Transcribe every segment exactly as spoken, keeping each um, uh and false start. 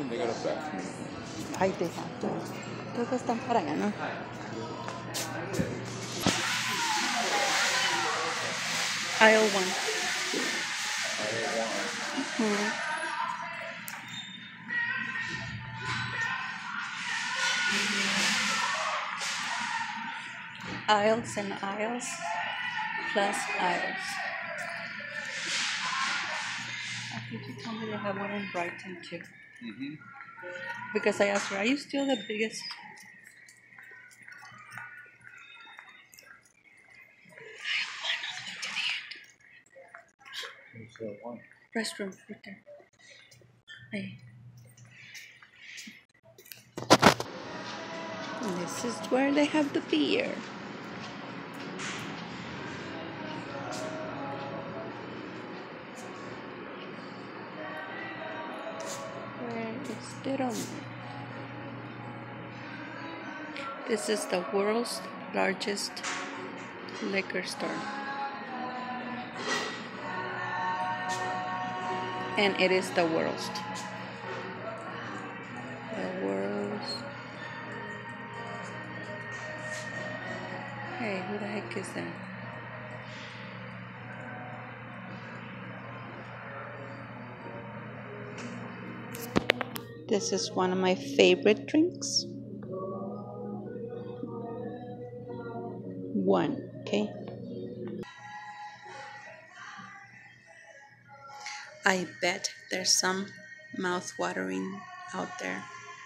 They got a back. Ahí te exacto. Creo que están para allá, ¿no? Aisle one. Mm-hmm. Aisles and aisles plus aisles. I think you told me they have one in Brighton too. Mm-hmm. Because I asked her, are you still the biggest? One. Restroom right there. Hey. And this is where they have the beer. Where is the room? This is the world's largest liquor store. And it is the world's. The world's. Hey, who the heck is that? This is one of my favorite drinks. One, okay? I bet there's some mouth-watering out there.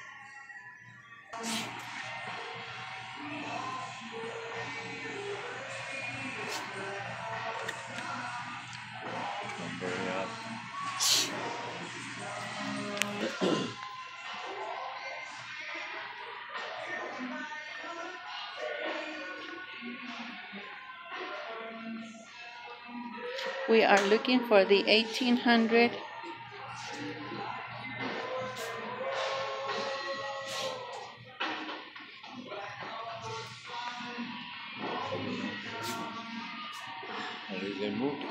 We are looking for the eighteen hundred. They moved.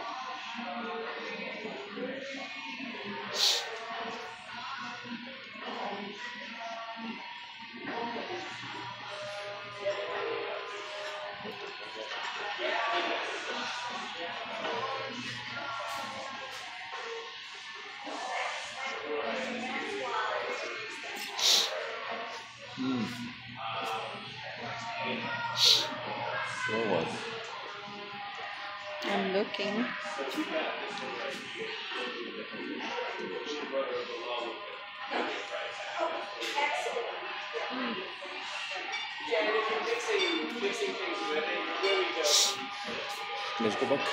Hmm. Where was it? I'm looking. Let's go back.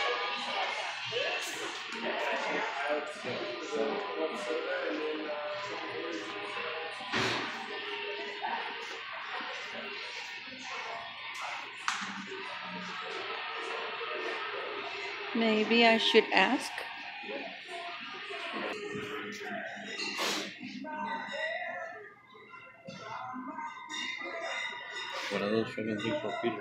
Maybe I should ask. One of those fucking things for Peter.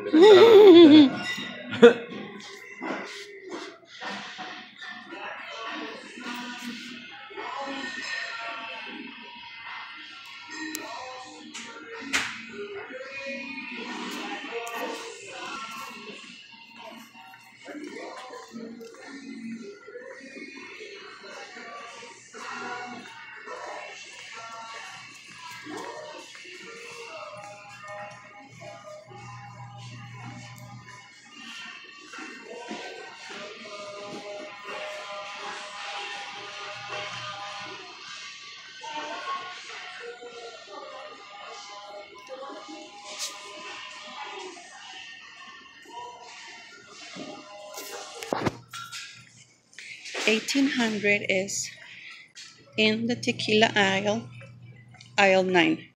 eighteen hundred is in the tequila aisle, aisle nine.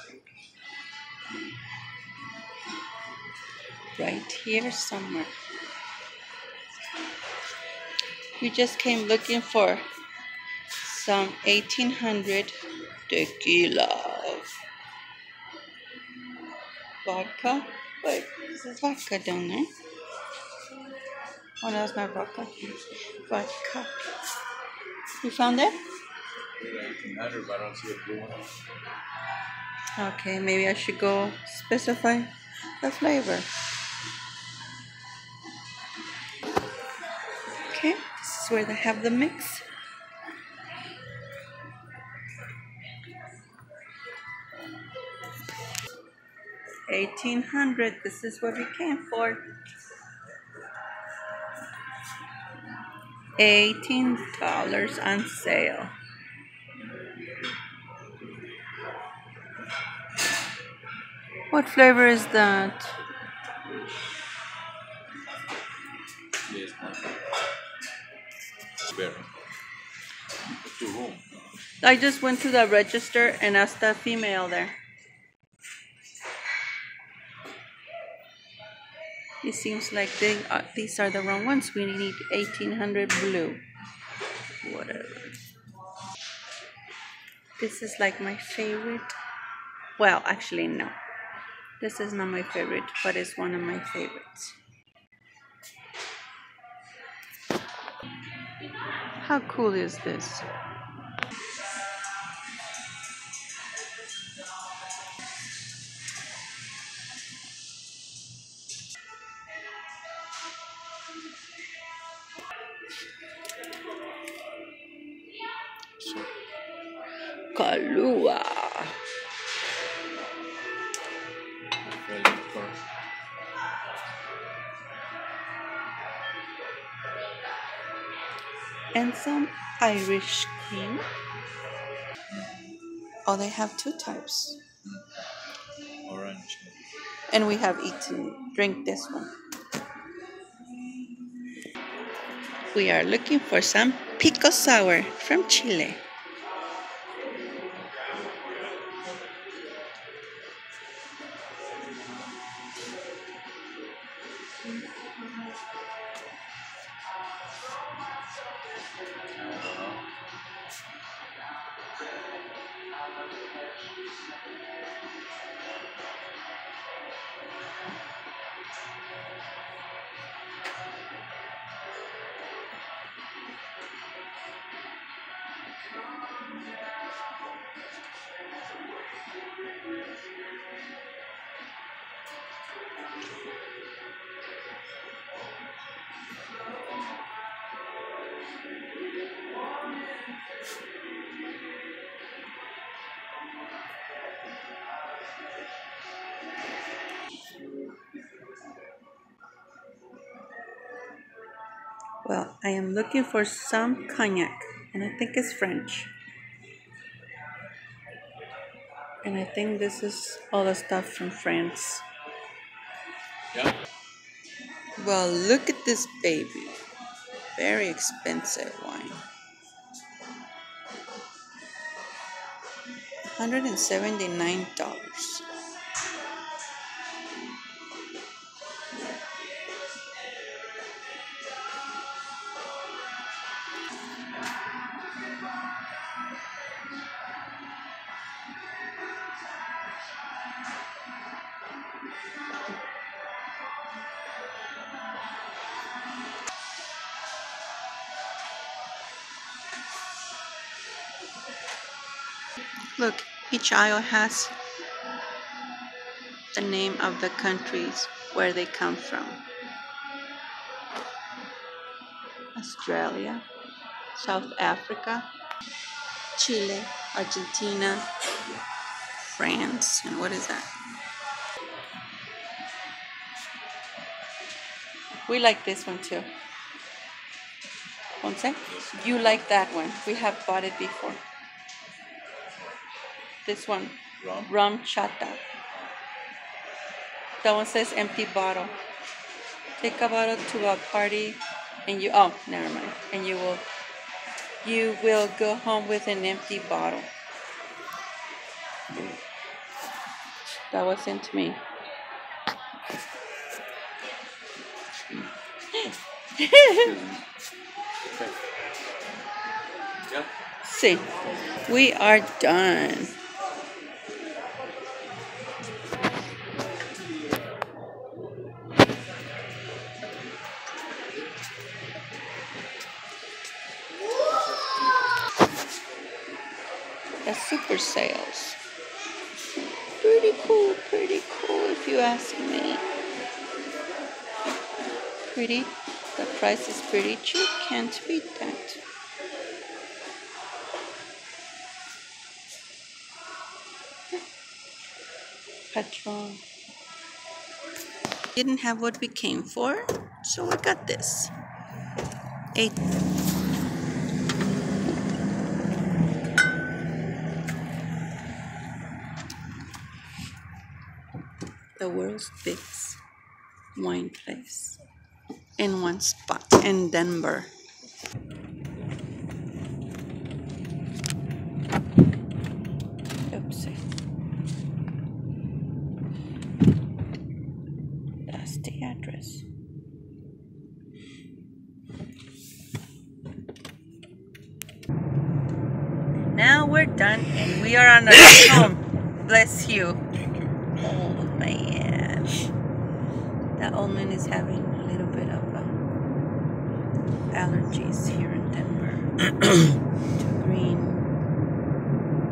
Right here somewhere. You just came looking for some eighteen hundred tequila. Vodka? Wait, this is vodka down there. Oh, no, it's not vodka. Vodka. You found it? eighteen hundred, but I don't see a blue one. Okay, maybe I should go specify the flavor. Okay, this is where they have the mix. eighteen hundred, this is what we came for. eighteen dollars on sale. What flavor is that? Yes, berry. Two room. I just went to the register and asked the female there. It seems like they are, these are the wrong ones. We need eighteen hundred blue. Whatever. This is like my favorite. Well, actually, no. This is not my favorite, but it's one of my favorites. How cool is this? So, Kahlua. very good for And some Irish cream. Oh, they have two types. orange. And we have eaten, drink this one. We are looking for some pico sour from Chile. Well, I am looking for some cognac, and I think it's French. And I think this is all the stuff from France. Yeah. Well, look at this baby. Very expensive wine. one hundred seventy-nine dollars. Look, each aisle has the name of the countries where they come from. Australia, South Africa, Chile, Argentina, France, and what is that? We like this one too. Ponce, you like that one. We have bought it before. This one, Rum. rum chata. That one says empty bottle. Take a bottle to a party and you, oh, never mind. And you will, you will go home with an empty bottle. That was sent to me. Okay. Yeah. See, we are done. The super sales. Pretty cool, pretty cool if you ask me. Pretty. The price is pretty cheap. Can't beat that. Patron. Didn't have what we came for, so I got this. Eight. The world's biggest wine place in one spot in Denver. Oopsie. That's the address. Now we're done and we are on our way home. Bless you. Old man. That old man is having a little bit of uh, allergies here in Denver to green